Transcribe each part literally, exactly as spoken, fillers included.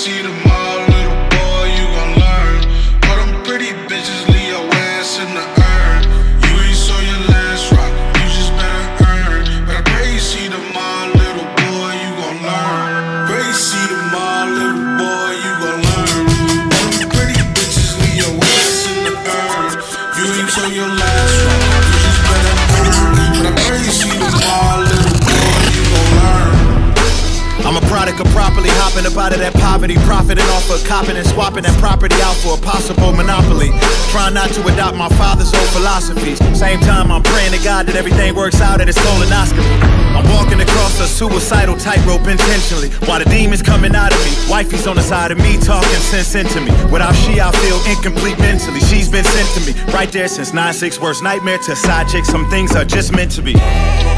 see tomorrow, little boy, you gon' learn. All them pretty bitches leave your ass in the urn. You ain't saw your last rock, you just better earn. But I pray you see tomorrow, little boy, you gon' learn. Pray you see tomorrow, little boy, you gon' learn. All them pretty bitches leave your ass in the urn. You ain't saw your last rock, you just better earn. But I pray you see tomorrow, little boy, you gon' learn. I'm a product of properly hopping up out of that poverty, profiting off of copping and swapping that property out for a possible monopoly. Trying not to adopt my father's old philosophies. Same time I'm praying to God that everything works out at his colonoscopy. I'm walking across a suicidal tightrope intentionally, while the demons coming out of me. Wifey's on the side of me talking sense into me. Without she I feel incomplete mentally. She's been sent to me right there since nine six, worst nightmare to side chick. Some things are just meant to be.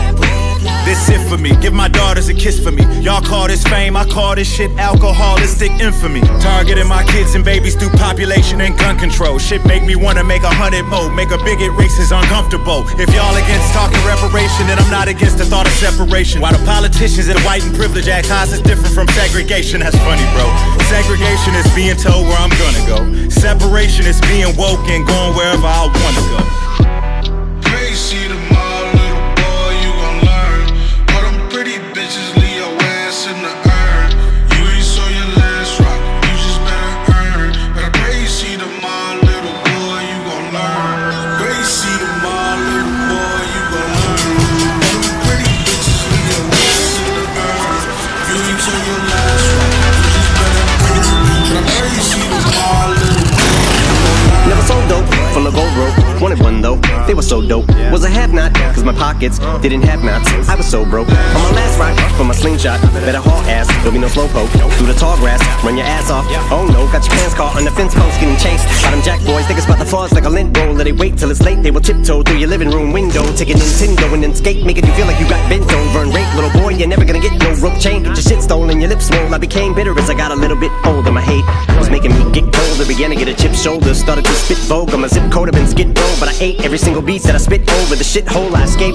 This it for me, give my daughters a kiss for me. Y'all call this fame, I call this shit alcoholistic infamy. Targeting my kids and babies through population and gun control. Shit make me wanna make a hundred more. Make a bigot racist uncomfortable. If y'all against talking reparation, then I'm not against the thought of separation. While the politicians and white and privileged act high is different from segregation. That's funny, bro. Segregation is being told where I'm gonna go. Separation is being woke and going wherever I wanna go. Pray you see tomorrow, little boy, you gon' learn. All them pretty bitches leave your ass in the urn. You ain't saw your last rock, you just better earn. But I pray you see tomorrow, little boy, you gon' learn. Pray you see tomorrow, little boy, you gon' learn. All them pretty bitches leave your ass in the urn. You ain't saw your last rock, you just better earn. But I pray you see tomorrow, little boy, you gon' learn. Never sold dope from the gold rope. Wanted one though, they were so dope. Was a have not, cause my pockets didn't have knots. I was so broke. On my last rock, from my slingshot, better haul ass, there'll be no slowpoke. Through the tall grass, run your ass off. Oh no, got your pants caught on the fence post, getting chased by them jack boys. Think it's about the flaws like a lint roller. They wait till it's late, they will tiptoe through your living room window, take a Nintendo and then skate, making you feel like you got bent over and raped. Little boy, you're never gonna get no rope chain. Get your shit stolen, your lips swole. I became bitter as I got a little bit older. My hate was making me get colder. Began to get a chip shoulder, started to spit vulgar. My zip code have been skid row, but I ate every single beat that I spit over the shithole I escaped.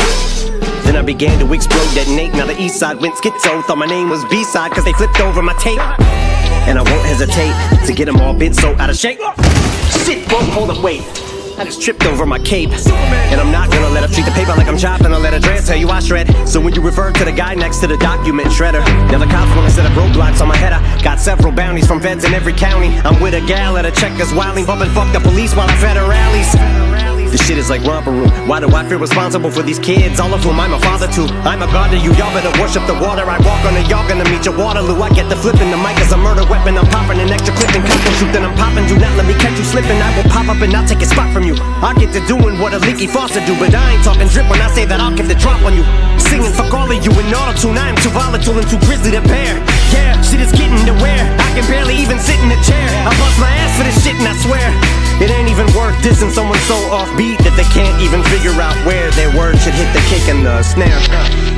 Then I began to explode, detonate. Now the east side went schizo. Thought my name was B-side cause they flipped over my tape. And I won't hesitate to get them all bent so out of shape. Shit, whoa, hold up, wait. I just tripped over my cape. And I'm not gonna let her treat the paper like I'm chopping. I'll let her dress, tell you I shred. So when you refer to the guy next to the document shredder, now the cops wanna set up roadblocks on my head. I got several bounties from feds in every county. I'm with a gal at a Checkers wilding, bumping fuck the police while I'm at her rallies. This shit is like romper room. Why do I feel responsible for these kids, all of whom I'm a father to? I'm a god to you, y'all better worship the water. I walk on the y'all gonna meet your Waterloo. I get the flipping, the mic is a murder weapon. I'm popping an extra clip and couple shoot, then I'm popping. Do not let me catch you slipping. I will pop up and I'll take a spot from you. I'll get to doing what a leaky faucet do, but I ain't talking drip when I say that I'll get the drop on you. Singing fuck all of you in auto-tune. I am too volatile and too grisly to bear. Yeah, shit is getting to wear. I can barely even sit in a chair. I bust my ass for this shit and I swear it ain't even worth dissing someone so offbeat that they can't even figure out where their word should hit the kick and the snare.